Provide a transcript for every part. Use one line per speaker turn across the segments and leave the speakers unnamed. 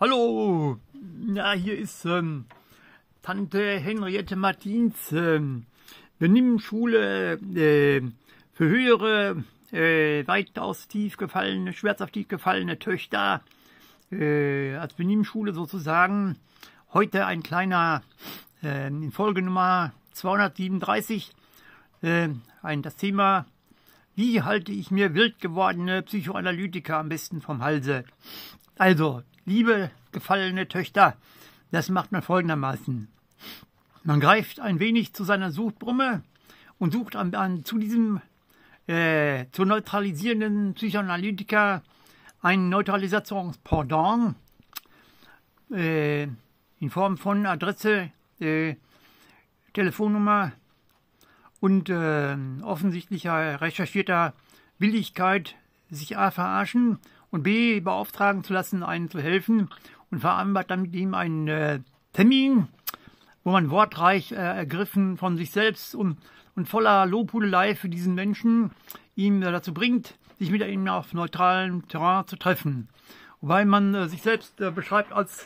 Hallo, ja, hier ist Tante Henriette Martins Benimmschule für höhere, weitaus schmerzhaft tief gefallene Töchter, als Benimmschule sozusagen. Heute ein kleiner, in Folge Nummer 237, das Thema: Wie halte ich mir wild gewordene Psychoanalytiker am besten vom Halse? Also, liebe gefallene Töchter, das macht man folgendermaßen. Man greift ein wenig zu seiner Suchbrumme und sucht zu neutralisierenden Psychoanalytiker ein Neutralisationspendant in Form von Adresse, Telefonnummer und offensichtlicher recherchierter Willigkeit, sich A verarschen und B beauftragen zu lassen, einen zu helfen, und vereinbart dann mit ihm einen Termin, wo man wortreich ergriffen von sich selbst und voller Lobhudelei für diesen Menschen ihm dazu bringt, sich mit ihm auf neutralem Terrain zu treffen. Wobei man sich selbst beschreibt als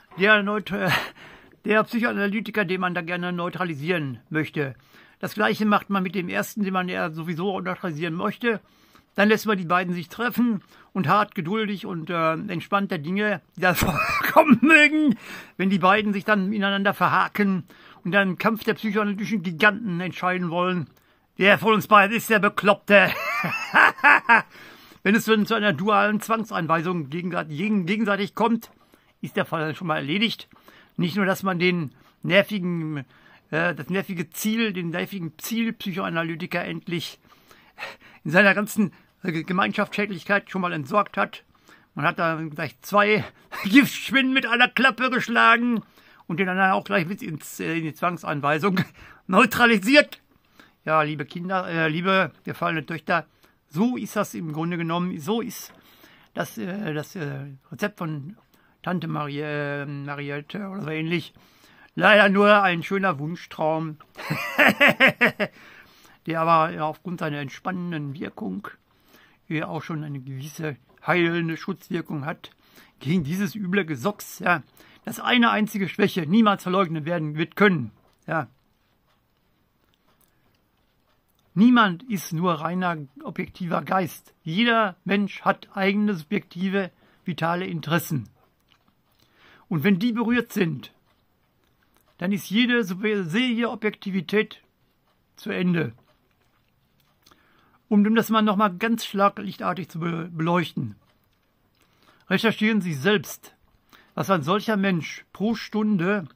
der Psychoanalytiker, den man da gerne neutralisieren möchte. Das Gleiche macht man mit dem ersten, den man ja sowieso neutralisieren möchte. Dann lässt man die beiden sich treffen und hart, geduldig und entspannt der Dinge, die da vorkommen mögen, wenn die beiden sich dann ineinander verhaken und dann im Kampf der psychoanalytischen Giganten entscheiden wollen, wer von uns beiden ist der Bekloppte. Wenn es dann zu einer dualen Zwangseinweisung gegenseitig kommt, ist der Fall schon mal erledigt. Nicht nur, dass man den nervigen Zielpsychoanalytiker endlich in seiner ganzen Gemeinschaftsschädlichkeit schon mal entsorgt hat. Man hat da gleich 2 Giftspinnen mit einer Klappe geschlagen und den anderen auch gleich mit in die Zwangseinweisung neutralisiert. Ja, liebe Kinder, liebe gefallene Töchter, so ist das im Grunde genommen. So ist das Rezept von Tante Mariette oder so ähnlich. Leider nur ein schöner Wunschtraum, der aber aufgrund seiner entspannenden Wirkung auch schon eine gewisse heilende Schutzwirkung hat gegen dieses üble Gesocks, ja, das eine einzige Schwäche niemals verleugnet werden wird können. Ja. Niemand ist nur reiner objektiver Geist. Jeder Mensch hat eigene subjektive, vitale Interessen. Und wenn die berührt sind, dann ist jede Objektivität zu Ende. Um das mal nochmal ganz schlaglichtartig zu beleuchten. Recherchieren Sie selbst, was ein solcher Mensch pro Stunde,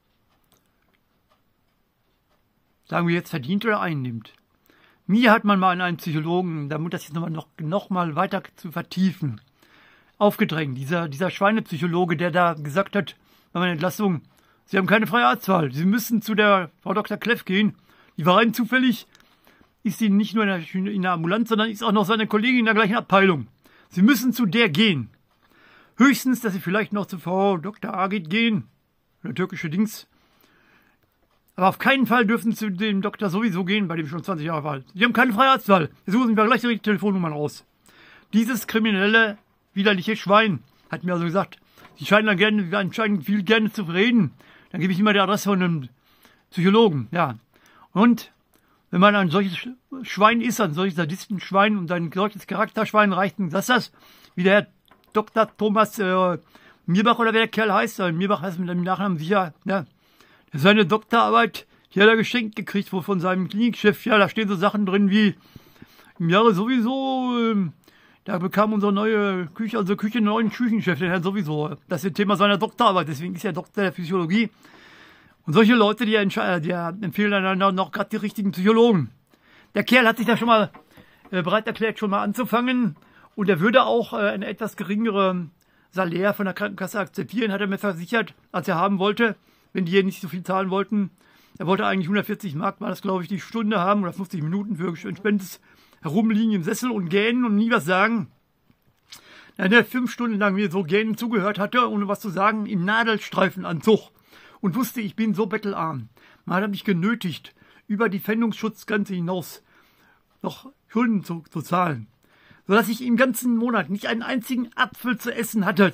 sagen wir jetzt, verdient oder einnimmt. Mir hat man mal an einen Psychologen, damit das jetzt noch mal weiter zu vertiefen, aufgedrängt. Dieser Schweinepsychologe, der da gesagt hat, bei meiner Entlassung: Sie haben keine freie Arztwahl. Sie müssen zu der Frau Dr. Kleff gehen. Die war rein zufällig, ist sie nicht nur in der Ambulanz, sondern ist auch noch seine Kollegin in der gleichen Abteilung. Sie müssen zu der gehen. Höchstens, dass Sie vielleicht noch zu Frau Dr. Agit gehen, der türkische Dings. Aber auf keinen Fall dürfen Sie zu dem Doktor sowieso gehen, bei dem schon 20 Jahre alt. Sie haben keine freie Arztwahl. Jetzt suchen Sie mir gleich die Telefonnummern raus. Dieses kriminelle, widerliche Schwein hat mir also gesagt, Sie scheinen viel gerne zu reden. Dann gebe ich immer die Adresse von einem Psychologen. Ja. Und wenn man ein solches Schwein ist, ein solches Sadistenschwein und ein solches Charakterschwein, reicht das, wie der Herr Dr. Thomas Mirbach oder wer der Kerl heißt. Mirbach heißt mit dem Nachnamen sicher. Ja. Seine Doktorarbeit, die hat er geschenkt gekriegt von seinem Klinikchef. Ja, da stehen so Sachen drin wie: Im Jahre sowieso, da bekam unsere neue Küche, einen neuen Küchenchef, den Herrn sowieso. Das ist das Thema seiner Doktorarbeit, deswegen ist er Doktor der Physiologie. Und solche Leute, die empfehlen einander noch gerade die richtigen Psychologen. Der Kerl hat sich da schon mal bereit erklärt, schon mal anzufangen. Und er würde auch eine etwas geringere Salär von der Krankenkasse akzeptieren, hat er mir versichert, als er haben wollte, wenn die hier nicht so viel zahlen wollten. Er wollte eigentlich 140 Mark, war das, glaube ich, die Stunde haben oder 50 Minuten für entspanntes Herumliegen im Sessel und gähnen und nie was sagen. Dann er 5 Stunden lang mir so gähnen zugehört hatte, ohne was zu sagen, im Nadelstreifenanzug, und wusste, ich bin so bettelarm. Man hat mich genötigt, über die Pfändungsschutzgrenze hinaus noch Schulden zu zahlen, sodass ich im ganzen Monat nicht einen einzigen Apfel zu essen hatte.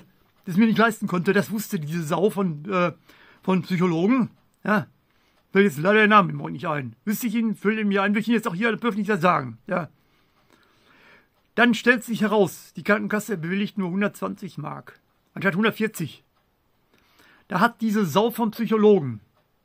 das mir nicht leisten konnte. Das wusste diese Sau von Psychologen. Ja, fällt jetzt leider der Name im Mund nicht ein. Wüsste ich ihn, füllt ihn mir ein, will ich ihn jetzt auch hier öffentlich sagen. Ja. Dann stellt sich heraus, die Krankenkasse bewilligt nur 120 Mark, anstatt 140. Da hat diese Sau vom Psychologen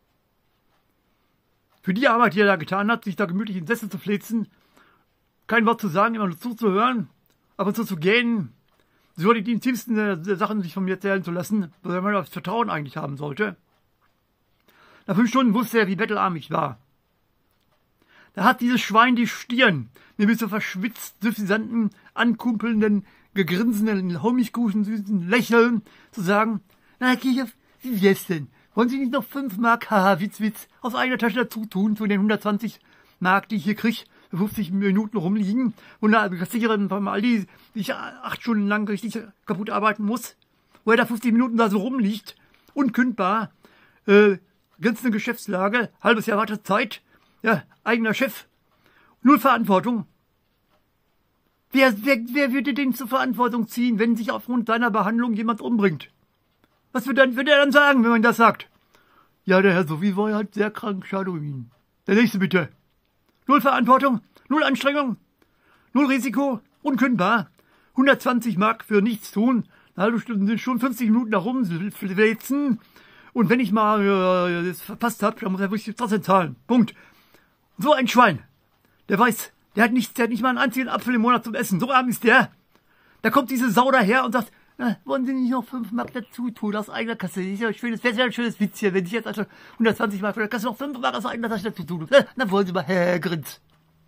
für die Arbeit, die er da getan hat, sich da gemütlich in den Sessel zu flitzen, kein Wort zu sagen, immer nur zuzuhören, ab und zu gähnen, so die intimsten Sachen sich von mir erzählen zu lassen, wo man das Vertrauen eigentlich haben sollte. Nach 5 Stunden wusste er, wie bettelarm ich war. Da hat dieses Schwein die Stirn, mir mit so verschwitzt, süffisanten, ankumpelnden, gegrinsenden, Honigkuchen, süßen Lächeln zu sagen, na, Herr Kirchhoff, wie wär's denn? Wollen Sie nicht noch 5 Mark, haha, Witz, aus eigener Tasche dazu tun, zu den 120 Mark, die ich hier krieg, für 50 Minuten rumliegen, und eine Kassiererin von Aldi, die ich 8 Stunden lang richtig kaputt arbeiten muss, wo er da 50 Minuten da so rumliegt, unkündbar, grenzende Geschäftslage, halbes Jahr Wartezeit, ja, eigener Chef, null Verantwortung. Wer würde den zur Verantwortung ziehen, wenn sich aufgrund seiner Behandlung jemand umbringt? Was würde er dann sagen, wenn man das sagt? Ja, der Herr Sowie war halt sehr krank, schade um ihn. Der nächste bitte. Null Verantwortung, null Anstrengung, null Risiko, unkündbar. 120 Mark für nichts tun, eine halbe Stunde sind schon 50 Minuten da rumflitzen. Und wenn ich mal das verpasst habe, dann muss er wirklich trotzdem zahlen. Punkt. So ein Schwein. Der weiß, der hat nicht mal einen einzigen Apfel im Monat zum Essen. So arm ist der. Da kommt diese Sau daher und sagt, na, wollen Sie nicht noch 5 Mark dazu tun aus eigener Kasse? Das wäre ja ein schönes Witz hier, wenn ich jetzt also 120 Mark für der Kasse noch 5 Mark aus eigener Tasche dazu tun. Dann wollen Sie mal, Herr Grins.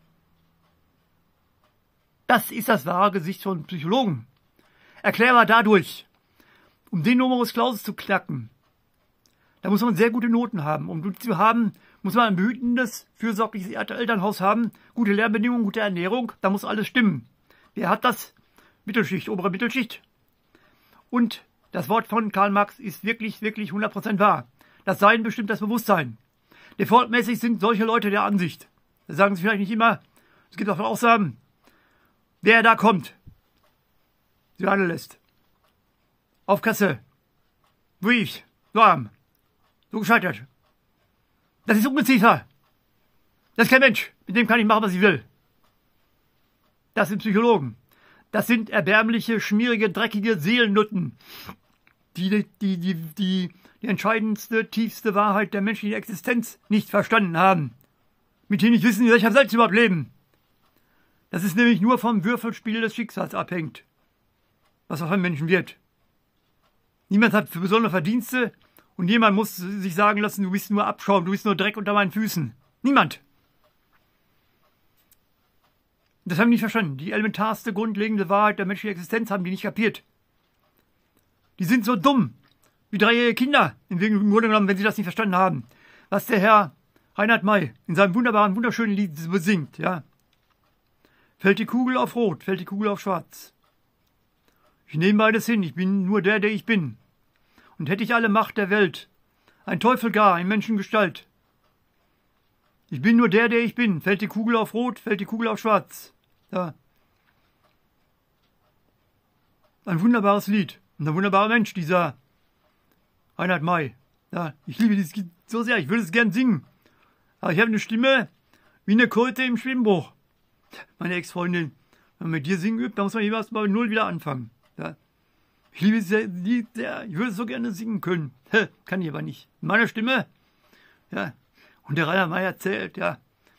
Das ist das wahre Gesicht von Psychologen. Erklärbar dadurch, um den Numerus Clausus zu knacken. Da muss man sehr gute Noten haben. Um die zu haben, muss man ein behütendes, fürsorgliches Elternhaus haben, gute Lernbedingungen, gute Ernährung, da muss alles stimmen. Wer hat das? Mittelschicht, obere Mittelschicht. Und das Wort von Karl Marx ist wirklich, wirklich 100% wahr. Das Sein bestimmt das Bewusstsein. Defaultmäßig sind solche Leute der Ansicht. Das sagen sie vielleicht nicht immer. Es gibt auch Aussagen. Wer da kommt, sie handeln lässt. Auf Kasse. Brief. So arm. So gescheitert. Das ist Ungeziefer. Das ist kein Mensch. Mit dem kann ich machen, was ich will. Das sind Psychologen. Das sind erbärmliche, schmierige, dreckige Seelennutten, die entscheidendste, tiefste Wahrheit der menschlichen Existenz nicht verstanden haben. Mit denen nicht wissen, in welcher Welt sie überhaupt leben. Das ist nämlich nur vom Würfelspiel des Schicksals abhängt, was aus einem Menschen wird. Niemand hat besondere Verdienste und jemand muss sich sagen lassen, du bist nur Abschaum, du bist nur Dreck unter meinen Füßen. Niemand. Das haben die nicht verstanden. Die elementarste, grundlegende Wahrheit der menschlichen Existenz haben die nicht kapiert. Die sind so dumm wie 3-jährige Kinder, im Grunde genommen, wenn sie das nicht verstanden haben. Was der Herr Reinhard May in seinem wunderbaren, wunderschönen Lied besingt, ja. Fällt die Kugel auf Rot, fällt die Kugel auf Schwarz. Ich nehme beides hin, ich bin nur der ich bin. Und hätte ich alle Macht der Welt, ein Teufel gar in Menschengestalt. Ich bin nur der ich bin. Fällt die Kugel auf Rot, fällt die Kugel auf Schwarz. Ja. Ein wunderbares Lied. Und ein wunderbarer Mensch, dieser Reinhard May. Ja, ich liebe dieses Lied so sehr, ich würde es gern singen. Aber ich habe eine Stimme wie eine Kröte im Schwimmbruch. Meine Ex-Freundin, wenn man mit dir singen übt, dann muss man jeweils bei 0 wieder anfangen. Ja. Ich liebe dieses Lied sehr, ich würde es so gerne singen können. Kann ich aber nicht. In meiner Stimme, ja. Und der Rainer May erzählt, ja.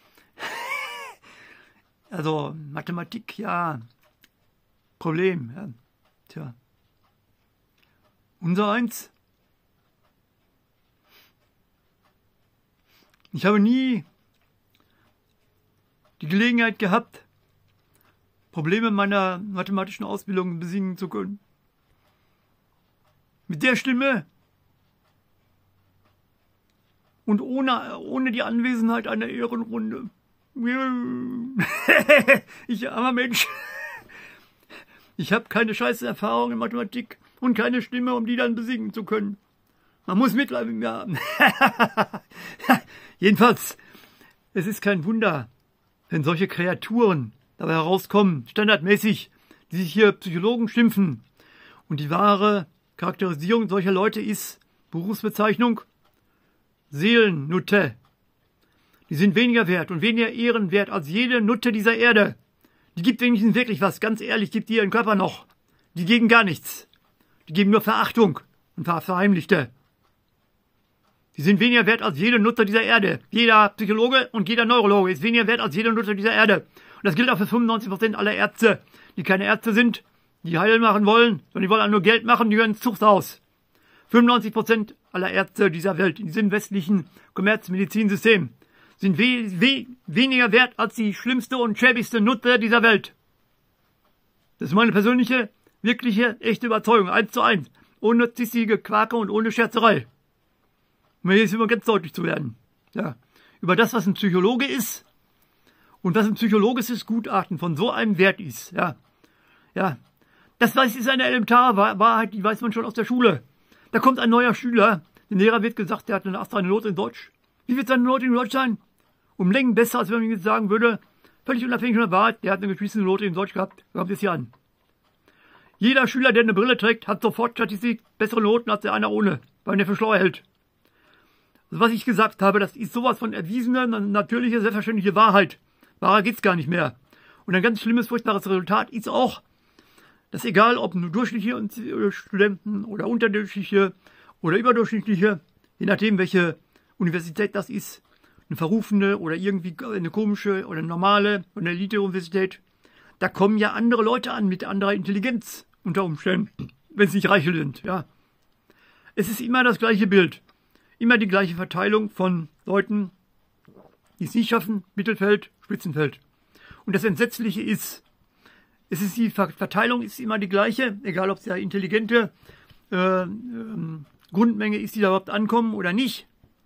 Also, Mathematik, ja. Problem, ja. Tja. Unser eins. Ich habe nie die Gelegenheit gehabt, Probleme meiner mathematischen Ausbildung besingen zu können. Mit der Stimme und ohne die Anwesenheit einer Ehrenrunde. Ich armer Mensch. Ich habe keine scheiße Erfahrung in Mathematik und keine Stimme, um die dann besingen zu können. Man muss Mitleid mit mir haben. Jedenfalls, es ist kein Wunder, wenn solche Kreaturen dabei herauskommen, standardmäßig, die sich hier Psychologen schimpfen und die wahre Charakterisierung solcher Leute ist Berufsbezeichnung Seelennutte. Die sind weniger wert und weniger ehrenwert als jede Nutte dieser Erde. Die gibt wenigstens wirklich was, ganz ehrlich, gibt die ihren Körper noch. Die geben gar nichts. Die geben nur Verachtung und verheimlichte. Die sind weniger wert als jede Nutte dieser Erde. Jeder Psychologe und jeder Neurologe ist weniger wert als jede Nutte dieser Erde. Und das gilt auch für 95% aller Ärzte, die keine Ärzte sind, die heil machen wollen, sondern die wollen auch nur Geld machen, die gehören ins Zuchthaus. 95% aller Ärzte dieser Welt, in diesem westlichen Kommerzmedizinsystem, sind weniger wert als die schlimmste und schäbigste Nutte dieser Welt. Das ist meine persönliche, wirkliche, echte Überzeugung, 1:1, ohne zissige Quake und ohne Scherzerei. Um hier jetzt immer ganz deutlich zu werden. Ja. Über das, was ein Psychologe ist und was ein psychologisches Gutachten von so einem Wert ist. Ja. Ja. Das ist eine elementare Wahrheit, die weiß man schon aus der Schule. Da kommt ein neuer Schüler, dem Lehrer wird gesagt, der hat eine astreine Note in Deutsch. Wie wird seine Note in Deutsch sein? Um Längen besser, als wenn man jetzt sagen würde, völlig unabhängig von der Wahrheit, der hat eine geschissene Note in Deutsch gehabt. Kommt es hier an. Jeder Schüler, der eine Brille trägt, hat sofort Statistik bessere Noten als der einer ohne, weil er für schlau hält. Also was ich gesagt habe, das ist sowas von erwiesener, natürliche, selbstverständliche Wahrheit. Wahrer geht's gar nicht mehr. Und ein ganz schlimmes, furchtbares Resultat ist auch, dass egal, ob nur durchschnittliche Studenten oder unterdurchschnittliche oder überdurchschnittliche, je nachdem, welche Universität das ist, eine verrufene oder irgendwie eine komische oder eine normale oder eine Elite-Universität, da kommen ja andere Leute an mit anderer Intelligenz unter Umständen, wenn es nicht Reiche sind. Ja. Es ist immer das gleiche Bild, immer die gleiche Verteilung von Leuten, die es nicht schaffen, Mittelfeld, Spitzenfeld. Und das Entsetzliche ist, die Verteilung ist immer die gleiche, egal ob es ja intelligente Grundmenge ist, die da überhaupt ankommen oder nicht.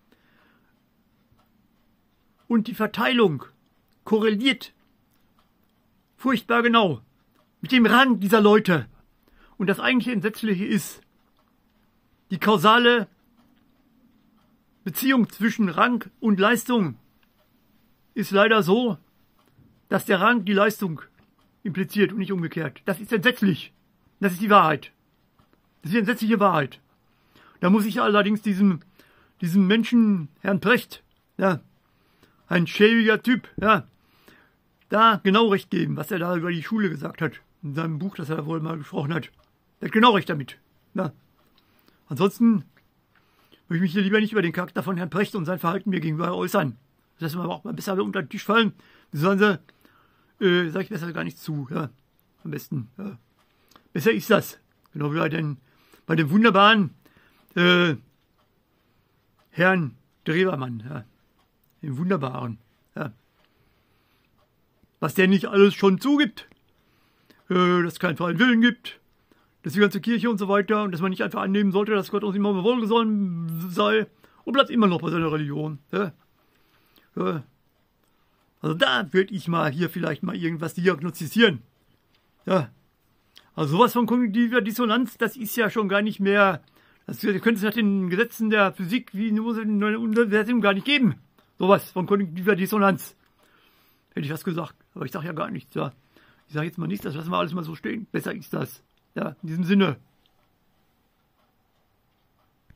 Und die Verteilung korreliert furchtbar genau mit dem Rang dieser Leute. Und das eigentliche Entsetzliche ist, die kausale Beziehung zwischen Rang und Leistung ist leider so, dass der Rang die Leistung impliziert und nicht umgekehrt. Das ist entsetzlich. Das ist die Wahrheit. Das ist die entsetzliche Wahrheit. Da muss ich allerdings diesem Menschen, Herrn Precht, ja, ein schäbiger Typ, ja, da genau recht geben, was er da über die Schule gesagt hat. In seinem Buch, das er wohl mal gesprochen hat. Er hat genau recht damit. Ja. Ansonsten würde ich mich hier lieber nicht über den Charakter von Herrn Precht und sein Verhalten mir gegenüber äußern. Das lassen wir auch mal besser unter den Tisch fallen. Sollen sie, sage ich besser gar nicht zu. Ja. Am besten. Ja. Besser ist das. Genau wie bei dem wunderbaren Herrn Drewermann. Ja. Dem wunderbaren. Ja. Was der nicht alles schon zugibt. Dass es keinen freien Willen gibt. Dass die ganze Kirche und so weiter. Und dass man nicht einfach annehmen sollte, dass Gott uns immer wohlgesonnen sei. Und bleibt immer noch bei seiner Religion. Ja. Ja. Also da würde ich mal hier vielleicht mal irgendwas diagnostizieren. Ja. Also sowas von kognitiver Dissonanz, das ist ja schon gar nicht mehr, das könnte es nach den Gesetzen der Physik wie in einem Universum gar nicht geben. Sowas von kognitiver Dissonanz. Hätte ich was gesagt, aber ich sage ja gar nichts. Ja. Ich sage jetzt mal nichts, das lassen wir alles mal so stehen. Besser ist das. Ja, in diesem Sinne.